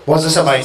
मुअज़्ज़ज़ सभाई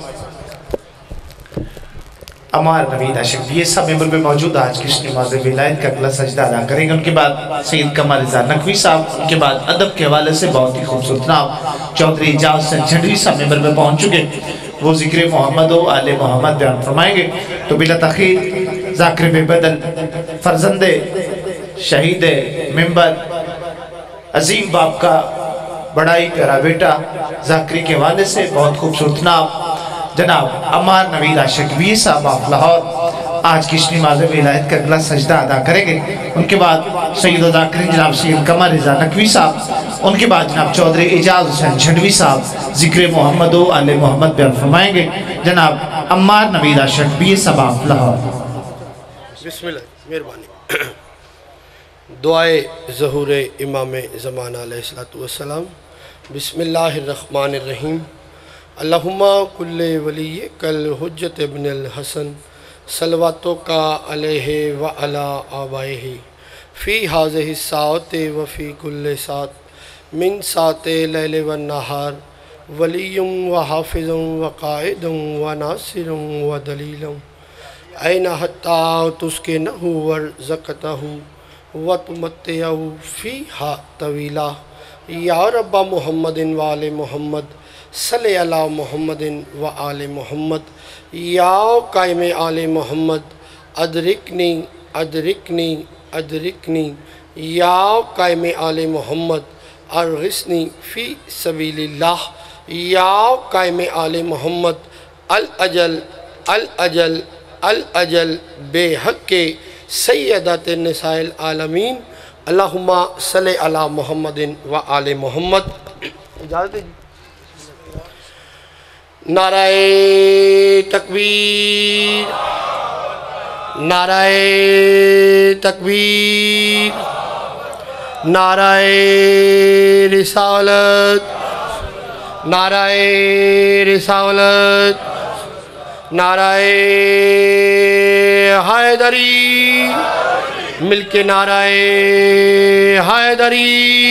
अमार नवीद आशिक ये सब मेंबर पे मौजूद आज की नमाज़ विलायत का अगला सजदा अदा करेंगे। उनके बाद सैयद कमर रिज़ा नकवी साहब, उनके बाद अदब के हवाले से बहुत ही खूबसूरत नाम चौधरी एजाज हुसैन झंडवी साहब मेंबर पे पहुँच चुके, वो ज़िक्र मोहम्मद व आले मोहम्मद बयान फरमाएंगे। तो बिला तख़ीर ज़ाकिर बेबदल फर्जंदे शहीद मेंबर अजीम बाप का बड़ा ही प्यारा बेटा ज़ाकिरी के हवाले से बहुत खूबसूरत नाम जनाब अमार नवीद आशिक वी साहब ऑफ लाहौर आज की नमाज़ विलायत का अगला सजदा अदा करेंगे। उनके बाद सैयद ज़ाकिरीन जनाब सैयद कमर रिज़ा नकवी साहब, उनके बाद जनाब चौधरी एजाज हुसैन झंडवी साहब ज़िक्र मोहम्मद व आले मोहम्मद बयान फरमाएंगे। जनाब अमार नवीद आशिक वी साहब ऑफ लाहौर। बिस्मिल्लाह, मेहरबानी। दुआए ज़हूर इमाम ज़माना अलैहिस्सलातु वस्सलाम। बिस्मिल्लाहिर्रहमानिर्रहीम। अल्लाहुम्मा कुल्ले वली कल हुज्जत इब्नुल हसन सलवातो का अलैहि व अला आबाइहि फ़ी हाज़िहि साअति व फ़ी कुल्ले सात मिन साते लैल व नहार वलियुम व हाफ़िज़ुम व क़ाइदुम व नासिरुम व दलीलुम ऐना हत्ता तुस्किनहु वर्ज़क़तहु व तुमत्तिअहु फ़ीहा तवीला या रब्बा मुहम्मदिन व आले मुहम्मद सल्ले अला मुहम्मदिन व आले मुहम्मद या कायम आले मुहम्मद अदरिकनी अदरिकनी अदरिकनी या कायम आले मुहम्मद अरगिसनी फ़ी सबीलिल्लाह या कायम आले मुहम्मद अल अजल अल अजल अल अजल बेहक़ सय्यदत निसाइल आलमीन अल्लाहुम्मा सल्ले अला मुहम्मदिन व आले मुहम्मद। इजाज़त है। नाराए तकबीर, नाराए तकबीर, नाराए रिसालत, नाराए रिसालत, नाराए हैदरी, मिलके नाराए हैदरी।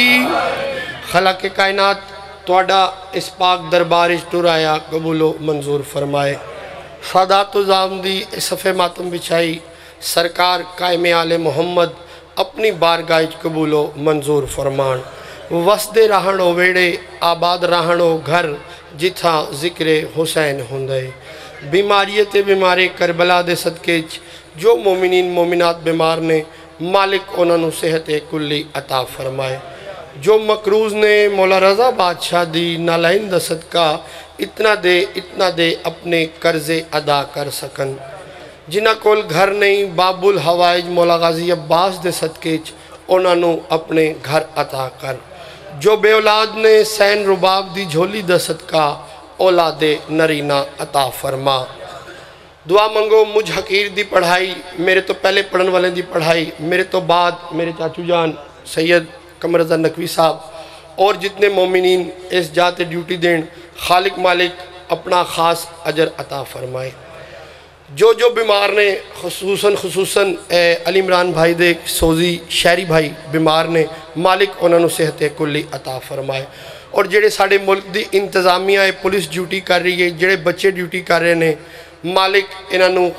खलक कायनात तोड़ा इस पाक दरबार टुराया कबूलो मंजूर फरमाए। सादातो ज़ामदी सफ़े मातम बिछाई सरकार कायम आले मोहम्मद अपनी बारगाह कबूलो मंजूर फरमान। वसदे रहणो वेड़े आबाद रहणो घर जिथा ज़िक्र हुसैन होंदे। बीमारी ते बीमारे करबला दे सदके जो मोमिनीन मोमिनात बीमार ने मालिक उन्होंने सेहत कुल्ली अता फरमाए। जो मकरूज़ ने मौला रज़ा बादशाह दी नालाइन दा सदका इतना दे अपने कर्जे अदा कर सकन। जिन्हां कोल घर नहीं बाबुल हवाइज मौला गाजी अब्बास दे सदके उन्होंने अपने घर अता कर। जो बे औलाद ने सैन रुबाब दी झोली दा सदका औलादे नरीना अता फरमा। दुआ मंगो मुझ हकीर दी पढ़ाई मेरे तो पहले पढ़न वाले दी पढ़ाई मेरे तो बाद मेरे चाचू जान सैयद कमर रिज़ा नकवी साहब और जितने मोमिनीन इस जाते ड्यूटी दें खालिक मालिक अपना ख़ास अजर अता फरमाए। जो बीमार ने खुसूसन अली इमरान भाई दे सोजी शहरी भाई बीमार ने मालिक उन्होंने सेहत कुल्ली अता फरमाए। और जेड़े साडे मुल्क दी इंतज़ामिया है पुलिस ड्यूटी कर रही है जेड़े बच्चे ड्यूटी कर रहे हैं मालिक इन्हों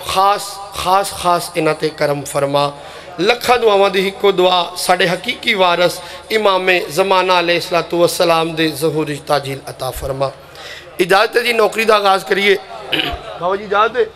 खास इन्हां ते करम फरमा। लखा दुआवां दी हिक्को दुआ साडे हकीकी वारस इमाम ज़माना अलैहिस्सलातु वस्सलाम दे ज़हूर ताजील अता फरमा। इजाज़त है जी, नौकरी का आगाज़ करिए। बाबा जी इजाज़त है।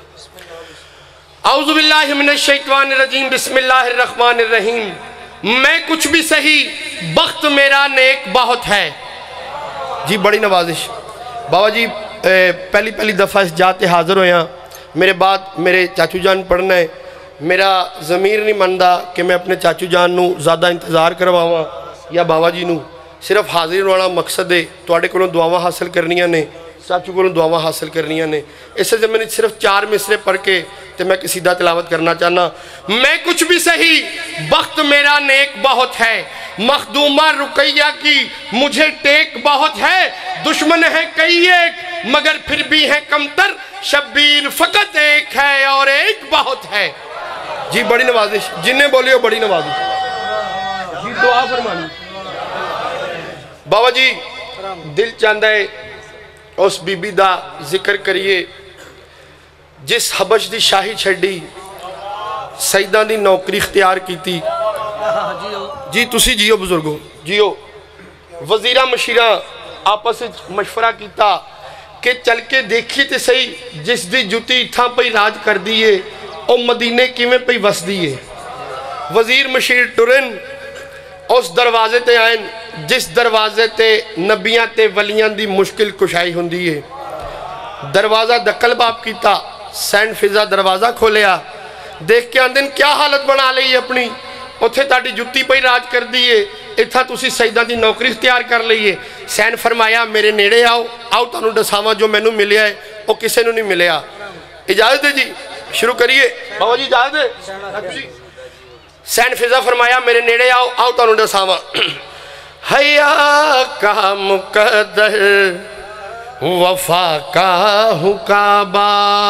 औज़ु बिल्लाहि मिनश शैतानिर रजीम, बिस्मिल्लाहिर रहमानिर रहीम। मैं कुछ भी सही बख्त मेरा नेक बहुत है। जी बड़ी नवाजिश बाबा जी, पहली दफ़ा इस जाते हाज़िर होया। मेरे बाद मेरे चाचू जान पढ़ना है। मेरा ज़मीर नहीं मनता कि मैं अपने चाचू जान नू ज़्यादा इंतज़ार करवावां या बाबा जी नू सिर्फ हाज़िर होना मकसद है। तुहाडे कोलों दुआवां हासिल करनियां ने, चाचू कोलों दुआवां हासिल करनियां ने। इस ज़मीन सिर्फ 4 मिसरे पढ़ के तो मैं कसीदा तिलावत करना चाहना। मैं कुछ भी सही बख्त मेरा नेक बहुत है, मखदूमा रुकैया की मुझे टेक बहुत है। दुश्मन है कई एक मगर फिर भी है कमतर, शब्बीर फ़कत एक है और एक बहुत है। जी बड़ी नवाजिश, जिन्हें बोलियो बड़ी नवाजिश जी, दुआ फरमानी। बाबा जी दिल चाहता है उस बीबी का जिक्र करिए जिस हबश की शाही छड़ी सईदा की नौकरी इख्तियार की। जी तुसी जियो बुजुर्गो जियो। वजीरा मशीरा आपस में मशवरा किया कि चल के देखी तो सही जिस दी जुती इत्थां पई राज कर दी है वह मदीने किवें पई वसदी है। वजीर मशीर टुरन उस दरवाजे ते आए जिस दरवाजे ते नबियां ते वलियां दी मुश्किल कुशाई हुंदी है। दरवाज़ा दक्कल बाप किया, सैंड फिजा दरवाज़ा खोलिया, देख के आंदे क्या हालत बना ली अपनी, उत्थे ताड़ी जुत्ती पई राज कर दी है, इत्था तुसी सईदा दी नौकरी इख्तियार कर ली है। सैन फरमाया मेरे नेड़े आओ, आओ तुहानू दसावां जो मैनू मिलिया है वो किसी नू नहीं मिलिया। इजाजत है जी, शुरू करिए बाबा जी, इजाजत है। सैन फिजा फरमाया मेरे नेड़े आओ, आओ तुहानू दसावां। हया का मुकद्दर वफा का हुकाबा।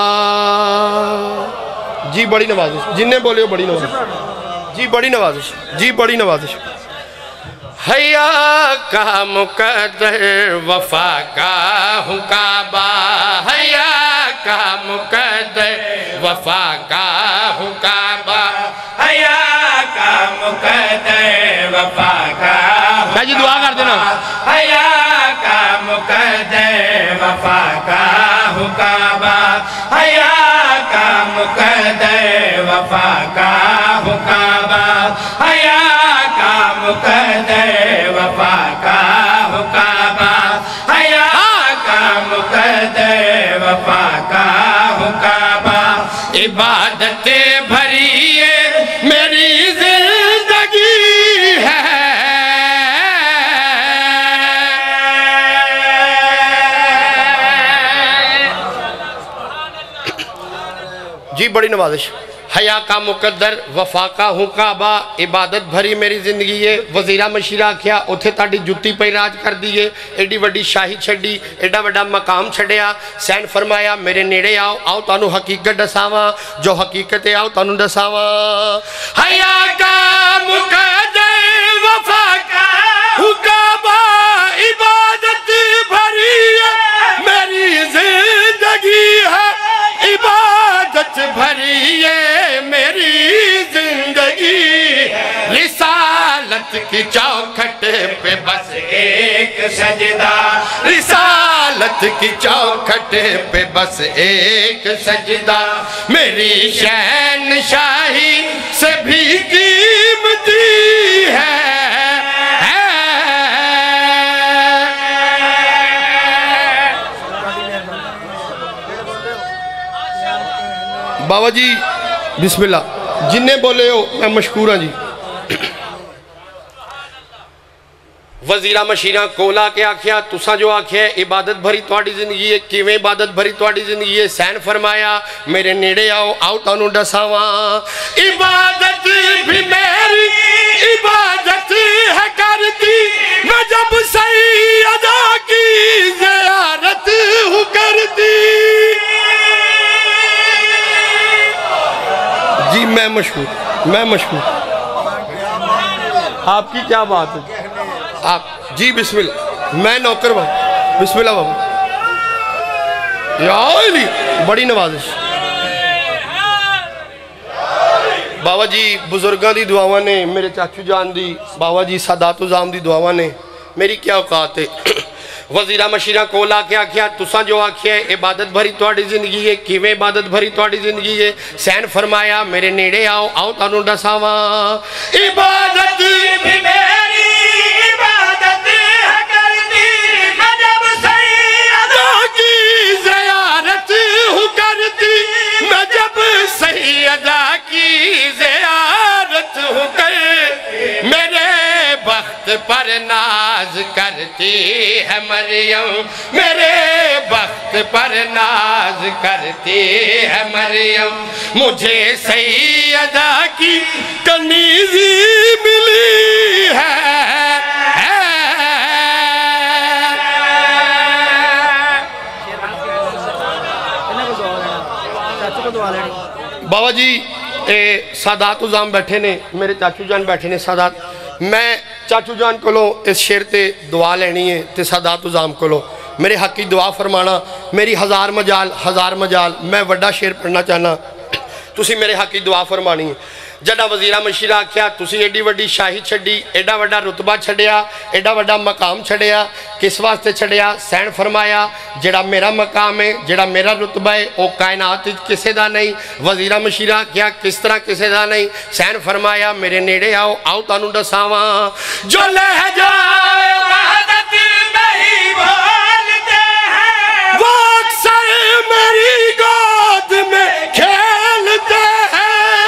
जी बड़ी नवाजिश, जिन्हें बोले हो बड़ी नवाजिश जी, बड़ी नवाजिश जी, बड़ी नवाजिश। हया का मुकद्दर वफा का हुकाबा, हया का मुकद्दर वफा का हुकाबा, हया का मुकद्दर वफा का जी दुआ कर देना। हया का मुकद्दर वफा का हुकाबा, हया का मुकद्दर वफा का हुकाबा, हया का मुकद्दर वफा का हुकाबा, हया का मुकद्दर वफा का हुकाबा। इबादत भरी ये मेरी जिंदगी है, जी बड़ी नवाजिश। हया का मुकद्दर वफा का हुकाबा, इबादत भरी मेरी जिंदगी है। वजीरा मशीरा आख्या उत्थे ताड़ी जुत्ती पई राज कर दी है, एडी वड्डी शाही छड़ी, एडा वड्डा मकाम छड़िया। सैन फरमाया मेरे नेड़े आओ, आओ तुहानू हकीकत दसावां, जो हकीकत है आओ तुहानू दसावां। हया का मुकद्दर वफा का हुकाबा, इबादत भरी है मेरी जिंदगी है, इबादत भरी है मेरी जिंदगी। रिसालत की चौखट पे बस एक सजदा, रिसालत की चौखट पे बस एक सजदा, मेरी शहनशाही से भी कीमती है। बाबा जी बिस्मिल्लाह, जिन्हें बोले हो मैं मशकूर हाँ जी। वजीरा मशीरा कोला के आख्या तुसा जो आख्या इबादत भरी तुहाडी जिंदगी है, किवें इबादत भरी तुहाडी जिंदगी है। सैन फरमाया मेरे नेड़े आओ, आओ तुहानू दसावां। इबादत भी मेरी इबादत है करती, मैं जब सैयदा की ज़ियारत हूँ करती। जी मैं मशहूर, मैं मशहूर। आपकी क्या बात है आप जी। बिस्मिल्लाह, मैं नौकर बाबा, बिस्मिल्लाह बाबा, या बड़ी नवाजिश। बाबा जी बुजुर्गों की दुआवां ने, मेरे चाचू जान दी, बाबा जी सादातुज़ाम दी दुआवां ने, मेरी क्या औकात है। वजीरा मशीरा कोल आके आख्या तुसा जो आख्या इबादत भरी तुहाडी जिंदगी है, किवें इबादत भरी तुहाडी जिंदगी है। सैन फरमाया मेरे नेड़े आओ, आओ तुहानू दसावां। इबादत भी मेरी इबादत है करती, मैं जब सैयदा की ज़ियारत हूँ करती, मैं जब सैयदा की ज़ियारत हूँ करती। मेरे बख्त पर नाज करती है मरियम, मेरे बख्त पर नाज करती है मरियम। मुझे सैयदा की कनीज़ी मिली है। बाबा जी सादातुज़ाम बैठे ने, मेरे चाचू जान बैठे ने सादात। मैं चाचू जान को इस शेर ते दुआ लेनी है ते सादातुज़ाम को मेरे हक की दुआ फरमाना। मेरी हज़ार मजाल मैं वड्डा शेर पढ़ना चाहना, तुसी मेरे हक की दुआ फरमानी है। जड़ा वजीरा मशीर आख्या तुसी एडी वड्डी शाही छड्डी, एडा वड्डा रुतबा छड्डिया, एडा वड्डा मकाम छड्डिया, किस वास्ते छड्डिया? सैन फरमाया जेड़ा मेरा मकाम है, जेड़ा मेरा रुतबा है वो कायनात किसी का नहीं। वजीरा मशीर आख्या किस तरह किसी का नहीं? सैन फरमाया मेरे नेड़े आओ, आओ तुहानू दसावा जो लह जाए वहदत नहीं बोलते हैं, वो अक्सर मेरी गोद में खेलते हैं।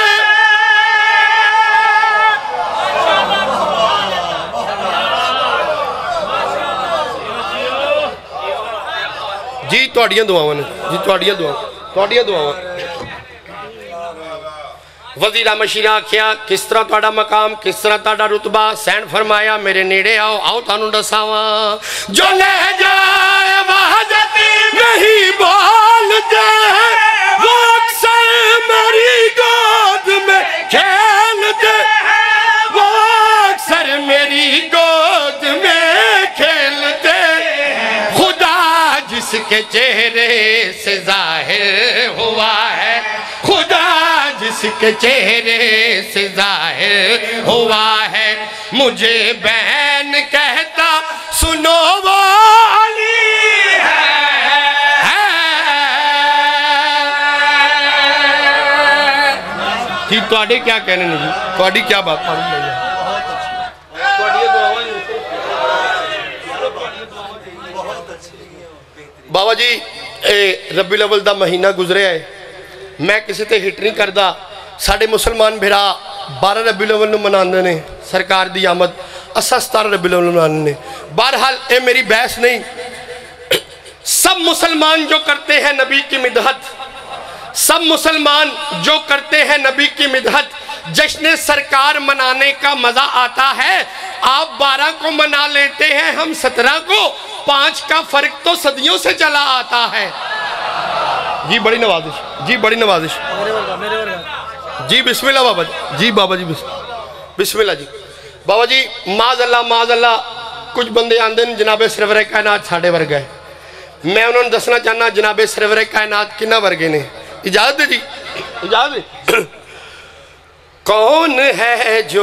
जी तुहाड़ियां दुआवां ने, जी तुहाड़ियां दुआवां। वजीरा मशीरा आख्या किस तरह तुहाडा मकाम, किस तरह तुहाडा रुतबा? सैन फरमाया मेरे नेड़े आओ, आओ तुहानू दसावा जो ले जाए वहदत नहीं बोलते हैं, वो अक्सर मेरी गोद में खेलते हैं, वो अक्सर मेरी गोद में खेलते हैं। खुदा जिसके चेहरे से जाहिर हुआ है, खुदा जिसके चेहरे से जाहिर हुआ है, मुझे बहन कहता सुनो वो अली है। जी तुहाडे क्या कहने ने जी, तुहाडी क्या बात है? बाबा जी रबी अव्वल का महीना गुजरिया है, मैं किसी ते हिट नहीं करता। साढ़े मुसलमान भिरा 12 रबी अव्वल नूं मनाते हैं सरकार की आमद, असा 17 रबी अव्वल मनाने ने। बहरहाल ये मेरी बहस नहीं। सब मुसलमान जो करते हैं नबी की मिदहत, सब मुसलमान जो करते हैं नबी की मिदहत, जश्न सरकार मनाने का मजा आता है। आप 12 को मना लेते हैं, हम 17 को, 5 का फर्क तो सदियों से चला आता है। जी बड़ी नवाजिश, जी बड़ी नवाजिश। जी बिस्मिल्लाह बाबा जी, जी बाबा जी बिस्मिल्लाह जी। बाबा जी माज अल्लाह कुछ बंदे आंदे ने जनाबे सरवरे कायनात साढ़े वर्गा है। मैं उन्होंने दसना चाहना जनाबे सरवरे कायनात किन्ना वर्गे ने। इजाजत दे जी, इजाजत दे। कौन है जो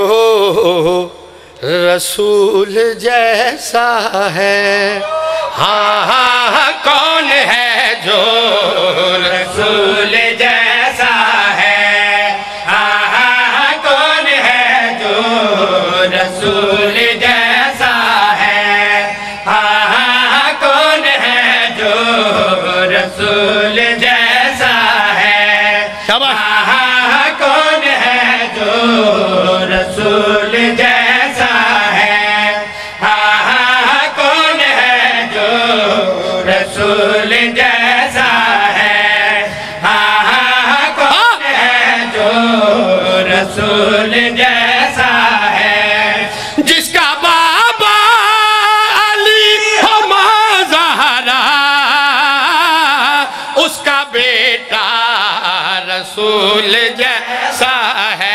रसूल जैसा है? हाँ हाँ हाँ कौन है जो रसूल जैसा है? हाँ हाँ हाँ कौन है जो रसूल जैसा है? हाँ हाँ हाँ कौन है जो रसूल जैसा है? हाँ हाँ हाँ कौन है जो रसूल जैसा है? हाँ हाँ हाँ कौन है जो रसूल जैसा है? हाँ हाँ हाँ कौन है जो रसूल जैसा है? जिसका बाबा अली हो ज़हरा, उसका बेटा रसूल जैसा है।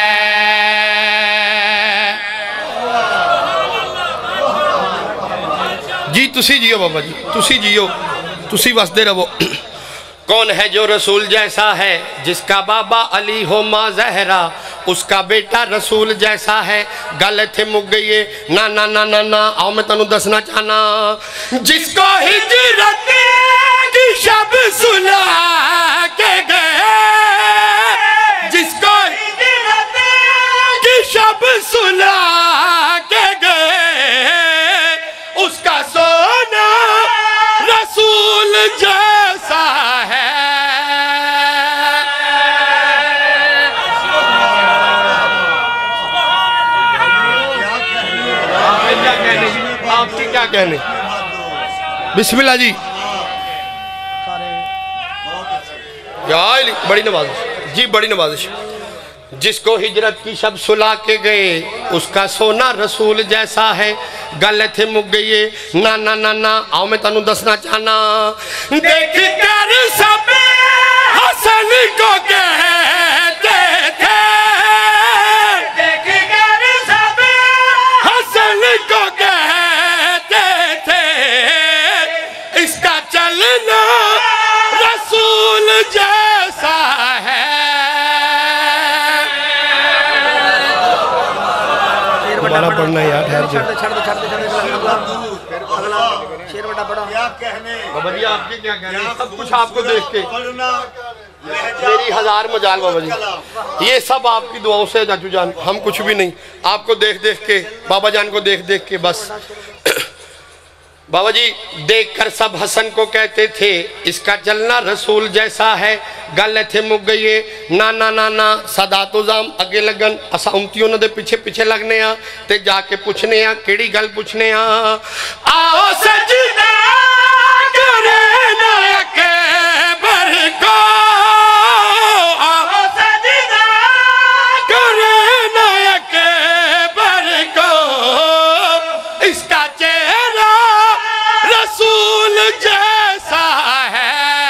जी तुसी जियो बाबा जी, तुसी जियो, तुसी वसदे रहो। कौन है जो रसूल जैसा है? जिसका बाबा अली हो माँ जहरा, उसका बेटा रसूल जैसा है। गल इत्थे मुक गई है। ना ना ना ना ना, आओ मैं तुहानू दसना चाहना। जिसको हिजरत की शब सुना के गए, जिसको हिजरत की शब सुना के गए, उसका सोना रसूल जैसा है। आपकी क्या कहने? बिस्मिल्लाह जी। बड़ी नवाजिश जी, बड़ी नवाजिश। जिसको हिजरत की शब सुला के गए, उसका सोना रसूल जैसा है। गल इत्थे मुक गई है। ना ना ना ना, आओ मैं तुहानू दसना चाहना। देख कर सब हसन को कहते थे, देख कर सब हसन को कहते थे, दोबारा पढ़ना है यार, ठहर छोड़ दे शेर बड़ा पढ़ो। बाबा जी आपके क्या कहने हैं? सब कुछ आपको देख के मेरी हजार मजाल बाबा जी, ये सब आपकी दुआओं से चाचू जान, हम कुछ भी नहीं, आपको देख देख के, बाबा जान को देख देख के बस। बाबा जी देखकर सब हसन को कहते थे इसका चलना रसूल जैसा है, गल इत्थे मुक गई है। ना ना ना ना सदा तो जाम अगे लगन, असा उमती उन्होंने पीछे पीछे लगने आ ते जाके पूछने आ केड़ी गल पूछने आ। आओ सजदा करे ना अकबर को, आओ सजदा करे ना अकबर को, इसका चेहरा रसूल जैसा है।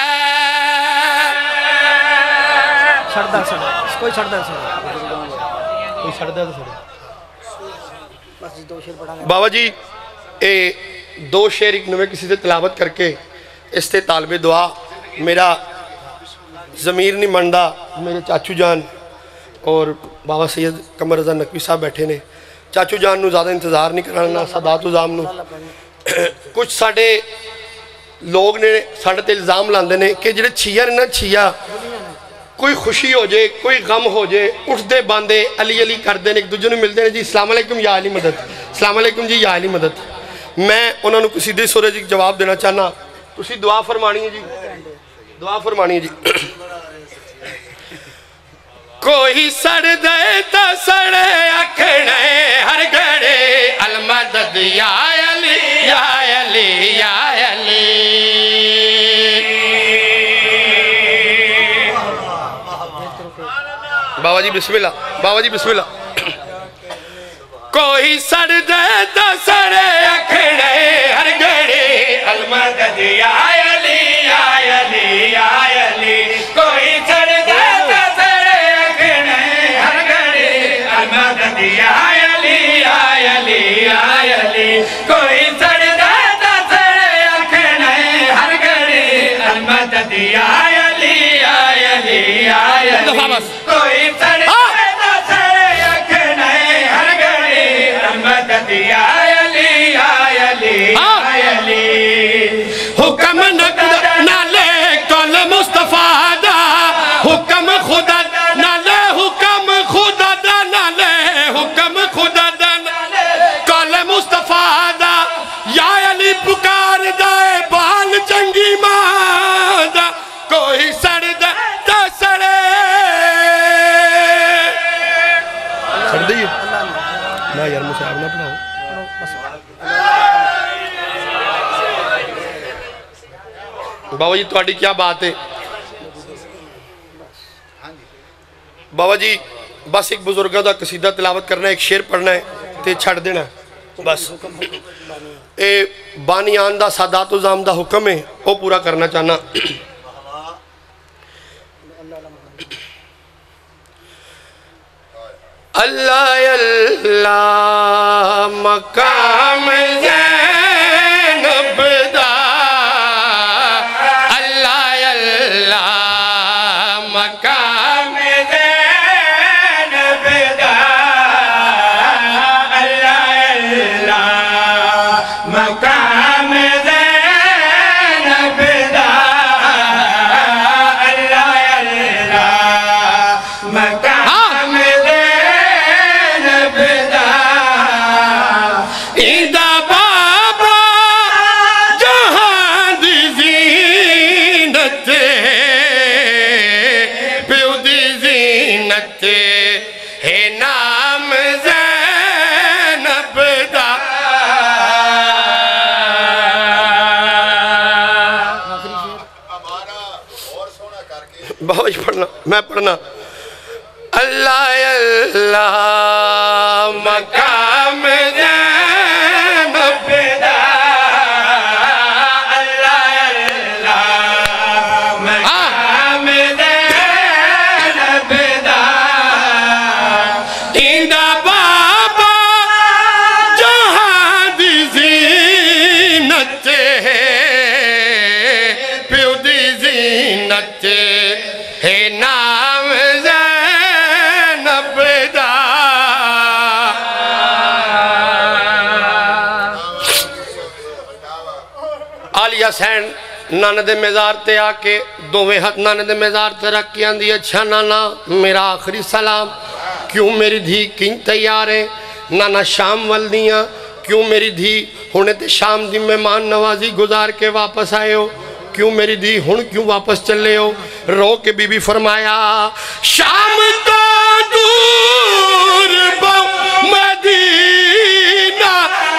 छड़दा सड़ कोई छड़दा सड़ कोई छड़दा तो सड़। बस दो शेर पढ़ांगे बाबा जी ए दो शेर एक नवे किसी से तिलावत करके इसते तालबे दुआ मेरा ज़मीर नहीं मनदा, मेरे चाचू जान और बाबा सैयद कमर रज़ा नकवी साहब बैठे ने, चाचू जान नू ज़्यादा इंतज़ार नहीं कराना, सादात उज़ाम नू कुछ साढ़े लोग ने साढ़े ते इल्ज़ाम लाते हैं कि जेडे छिया ने ना, छिया कोई खुशी हो जाए कोई गम हो जाए उठते बांधे अली अली करते हैं, एक दूजे को मिलते हैं जी अस्सलाम वालेकुम या अली मदद, अस्सलाम वालेकुम जी या अली मदद। मैं उन्होंने किसी सूरज एक जवाब देना चाहना, तुसी दुआ फरमानी है जी, दुआ फरमानी है जी। कोई सड़ दे तो सड़े अखड़े हर घड़े अलमदद या अली या अली या अली। बाबा जी बिस्मिल्लाह, बाबा जी बिस्मिल्लाह। कोई सड़ दे तो सड़े अखड़े हर घड़े अलमदद या अली या अली या अली। कोई सड़ दे तो सड़े अखड़े हर घड़े अलमदद या अली या अली या अली। कोई सड़ दे तो सड़े अखड़े हर घड़े अलमदद या अली या अली या अली। कोई सड़ दे तो सड़े अखड़े हर घड़े अलमदद या अली या अली या अली। हुक्म नाले कौल मुस्तफा दा, हुक्म खुदा नाले हुक्म खुदा दा नाले हुक्म खुदा दा कौल मुस्तफा दा या अली पुकार दाए बाल चंगी मां दा। कोई सड़ दे तो सड़े सड़ दी ना यार, मुझे आप ना पढ़ाओ। बाबा जी थोड़ी क्या बात है बाबा जी, बस एक बुजुर्गों का कसीदा तिलावत करना है, एक शेर पढ़ना है ते छड़ देना बस। ए बानियान दा सादात उज़ाम दा हुक्म है वो पूरा करना चाहना। अल्लाह अल्लाह मकाम ज़ैनब दा, अल्लाह अल्लाह मकाम ज़ैनब दा, अल्लाह अल्लाह मकाम ज़ैनब दा, अल्लाह अल्लाह मकाम है नाम ज़ैनब दा। बाबा जी पढ़ना, मैं पढ़ना। अल्लाह अल्लाह मकाम ज़ैनब दा, अल्लाह अल्लाह मकाम ज़ैनब दा। इंदा बाबा जहां दी ज़ीनत है, प्यो दी ज़ीनत है नाम ज़ैनब दा। आलिया सैन नाना दे मेज़ार ते आके दोवें हाथ नाना दे मेज़ार ते रख के आंदी अच्छा नाना मेरा आखिरी सलाम, क्यों मेरी धी किं तैयार है, नाना शाम वल दियाँ, क्यों मेरी धी हुणे ते शाम दी मेहमान नवाजी गुजार के वापस आए हो, क्यों मेरी धी हुण क्यों वापस चले हो। रो के बीबी फरमाया शाम तो दूर मदीना